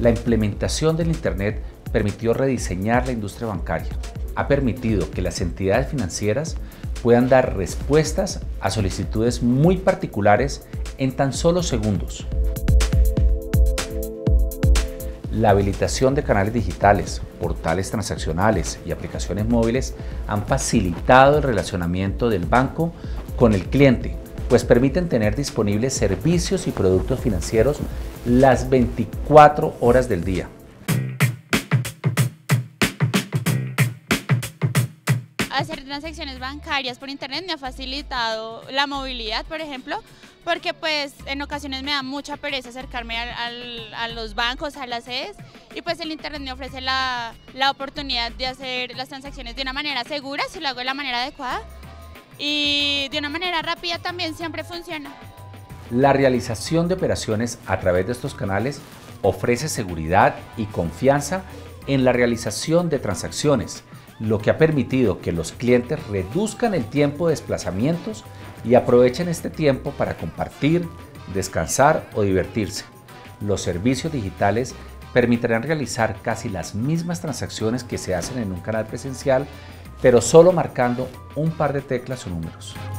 La implementación del Internet permitió rediseñar la industria bancaria. Ha permitido que las entidades financieras puedan dar respuestas a solicitudes muy particulares en tan solo segundos. La habilitación de canales digitales, portales transaccionales y aplicaciones móviles han facilitado el relacionamiento del banco con el cliente, pues permiten tener disponibles servicios y productos financieros las 24 horas del día. Hacer transacciones bancarias por internet me ha facilitado la movilidad, por ejemplo, porque pues en ocasiones me da mucha pereza acercarme a los bancos, a las sedes, y pues el internet me ofrece la oportunidad de hacer las transacciones de una manera segura, si lo hago de la manera adecuada, y de una manera rápida también siempre funciona. La realización de operaciones a través de estos canales ofrece seguridad y confianza en la realización de transacciones, lo que ha permitido que los clientes reduzcan el tiempo de desplazamientos y aprovechen este tiempo para compartir, descansar o divertirse. Los servicios digitales permitirán realizar casi las mismas transacciones que se hacen en un canal presencial, pero solo marcando un par de teclas o números.